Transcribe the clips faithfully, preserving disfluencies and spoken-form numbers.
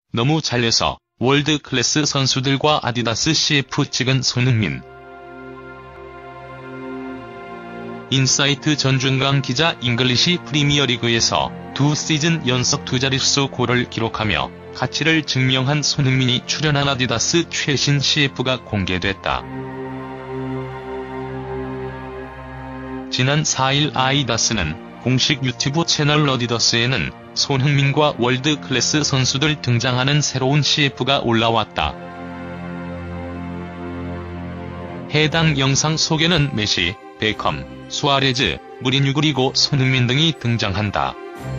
너무 잘려서 월드클래스 선수들과 아디다스 씨에프 찍은 손흥민. 인사이트 전준강 기자 잉글리시 프리미어리그에서 두 시즌 연속 두 자릿수 골을 기록하며 가치를 증명한 손흥민이 출연한 아디다스 최신 씨에프가 공개됐다. 지난 사 일 아디다스는 공식 유튜브 채널 어디더스에는 손흥민과 월드클래스 선수들 등장하는 새로운 씨에프가 올라왔다. 해당 영상 속에는 메시, 베컴, 수아레즈, 무리뉴 그리고 손흥민 등이 등장한다.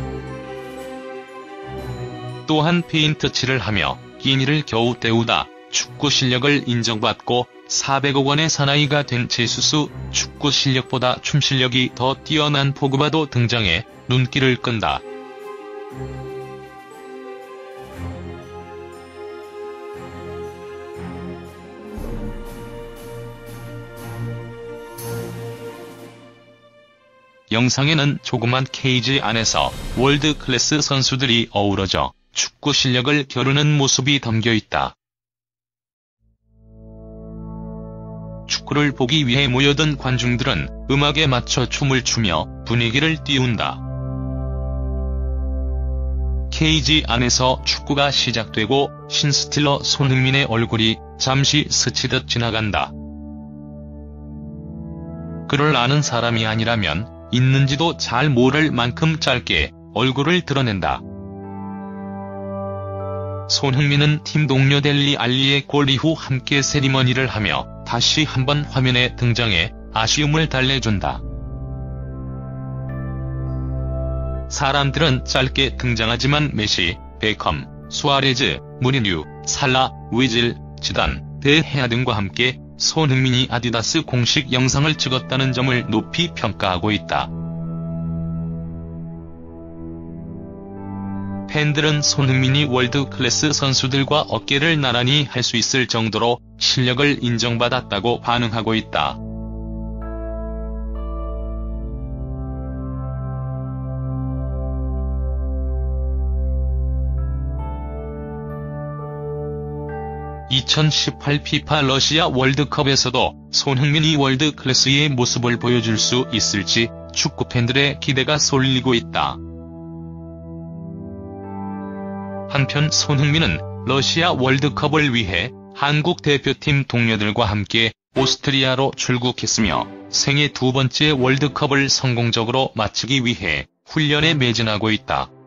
또한 페인트칠을 하며 끼니를 겨우 때우다 축구 실력을 인정받고 사백억 원의 사나이가 된 제수스, 축구 실력보다 춤 실력이 더 뛰어난 포그바도 등장해 눈길을 끈다. 영상에는 조그만 케이지 안에서 월드클래스 선수들이 어우러져 축구 실력을 겨루는 모습이 담겨있다. 축구를 보기 위해 모여든 관중들은 음악에 맞춰 춤을 추며 분위기를 띄운다. 케이지 안에서 축구가 시작되고 신스틸러 손흥민의 얼굴이 잠시 스치듯 지나간다. 그를 아는 사람이 아니라면 있는지도 잘 모를 만큼 짧게 얼굴을 드러낸다. 손흥민은 팀 동료 델리 알리의 골 이후 함께 세리머니를 하며 다시 한번 화면에 등장해 아쉬움을 달래준다. 사람들은 짧게 등장하지만 메시, 베컴, 수아레즈, 무리뉴, 살라, 위즐, 지단, 데헤아 등과 함께 손흥민이 아디다스 공식 영상을 찍었다는 점을 높이 평가하고 있다. 팬들은 손흥민이 월드클래스 선수들과 어깨를 나란히 할 수 있을 정도로 실력을 인정받았다고 반응하고 있다. 이천십팔 피파 러시아 월드컵에서도 손흥민이 월드클래스의 모습을 보여줄 수 있을지 축구 팬들의 기대가 쏠리고 있다. 한편 손흥민은 러시아 월드컵을 위해 한국 대표팀 동료들과 함께 오스트리아로 출국했으며 생애 두 번째 월드컵을 성공적으로 마치기 위해 훈련에 매진하고 있다.